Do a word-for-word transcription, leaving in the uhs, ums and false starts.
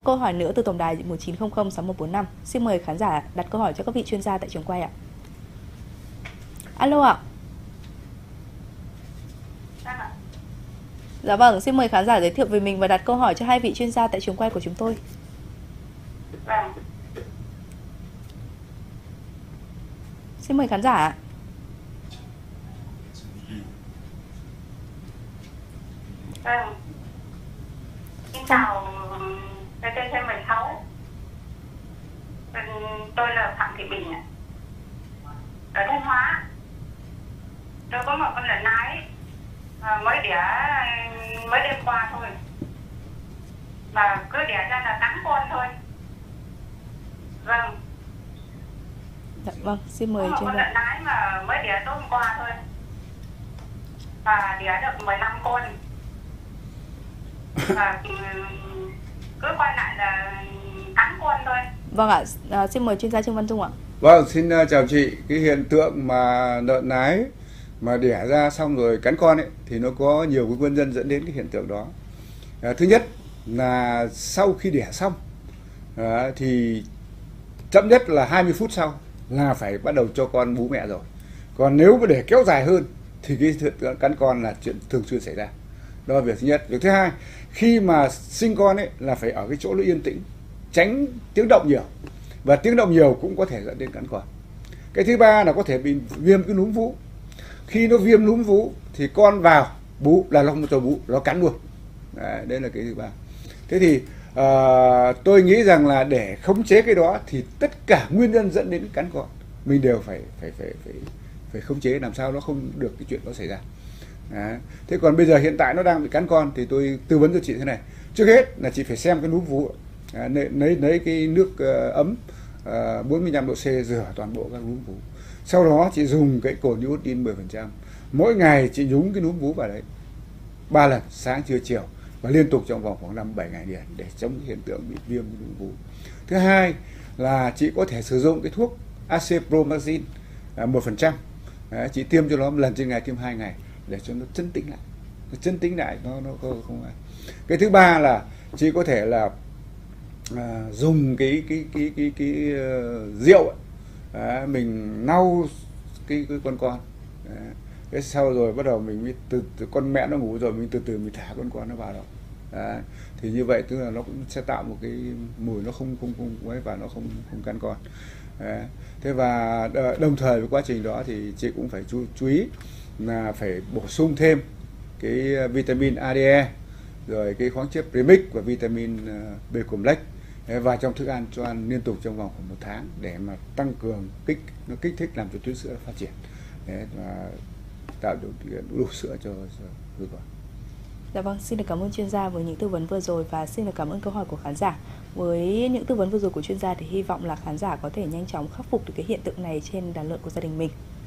câu hỏi nữa từ tổng đài một chín không không sáu một bốn năm. Xin mời khán giả đặt câu hỏi cho các vị chuyên gia tại trường quay ạ. Alo ạ. Dạ vâng, xin mời khán giả giới thiệu về mình và đặt câu hỏi cho hai vị chuyên gia tại trường quay của chúng tôi. Vâng. Xin mời khán giả ạ. Vâng. Xin chào vê tê xê mười sáu. Tôi là Phạm Thị Bình ạ. Ở Thanh Hóa. Tôi có một con lợn nái mới đẻ mới đêm qua thôi. Mà cứ đẻ ra là tám con thôi. Vâng. Dạ vâng, xin mời chuyên gia. Có một con lợn nái mà mới đẻ tối hôm qua thôi. Và đẻ được mười lăm con. Và cứ quay lại là tám con thôi. Vâng ạ, à, xin mời chuyên gia Trương Văn Trung ạ. Vâng, xin chào chị. Cái hiện tượng mà lợn nái mà đẻ ra xong rồi cắn con ấy thì nó có nhiều cái nguyên nhân dẫn đến cái hiện tượng đó. À, thứ nhất là sau khi đẻ xong à, thì chậm nhất là hai mươi phút sau là phải bắt đầu cho con bú mẹ rồi. Còn nếu mà để kéo dài hơn thì cái hiện tượng cắn con là chuyện thường xuyên xảy ra. Đó là việc thứ nhất. Việc thứ hai, khi mà sinh con ấy là phải ở cái chỗ nó yên tĩnh, tránh tiếng động nhiều. Và tiếng động nhiều cũng có thể dẫn đến cắn con. Cái thứ ba là có thể bị viêm cái núm vú. Khi nó viêm núm vú thì con vào bú là nó không cho bú, nó cắn luôn. Đấy, đây là cái thứ ba. Thế thì uh, tôi nghĩ rằng là để khống chế cái đó thì tất cả nguyên nhân dẫn đến cắn con mình đều phải phải phải phải phải khống chế làm sao nó không được cái chuyện đó xảy ra. Đấy. Thế còn bây giờ hiện tại nó đang bị cắn con thì tôi tư vấn cho chị thế này. Trước hết là chị phải xem cái núm vú. À, lấy lấy cái nước uh, ấm uh, bốn mươi lăm độ C rửa toàn bộ các núm vú. Sau đó chị dùng cái cồn iodine mười phần trăm. Mỗi ngày chị nhúng cái núm vú vào đấy ba lần, sáng trưa chiều, và liên tục trong vòng khoảng năm bảy ngày liền để chống cái hiện tượng bị viêm cái núm vú. Thứ hai là chị có thể sử dụng cái thuốc Acepromazine uh, một phần trăm. Đấy, chị tiêm cho nó một lần trên ngày, tiêm hai ngày để cho nó chân tĩnh lại. Nó chân tĩnh lại nó nó không, không ai. Cái thứ ba là chị có thể là À, dùng cái cái cái cái cái uh, rượu ấy. À, mình lau cái, cái con con à, cái sau rồi bắt đầu mình mới từ, từ con mẹ nó ngủ rồi mình từ từ mình thả con con nó vào đó. À, thì như vậy tức là nó cũng sẽ tạo một cái mùi nó không không không quấy và nó không không cắn con. À, thế và đồng thời với quá trình đó thì chị cũng phải chú, chú ý là phải bổ sung thêm cái vitamin A, D, E, rồi cái khoáng chất premix và vitamin B complex và trong thức ăn cho ăn liên tục trong vòng khoảng một tháng để mà tăng cường kích nó kích thích làm cho tuyến sữa phát triển. Đấy, và tạo điều kiện đủ sữa cho cho con. Dạ vâng, xin được cảm ơn chuyên gia với những tư vấn vừa rồi và xin được cảm ơn câu hỏi của khán giả. Với những tư vấn vừa rồi của chuyên gia thì hy vọng là khán giả có thể nhanh chóng khắc phục được cái hiện tượng này trên đàn lợn của gia đình mình.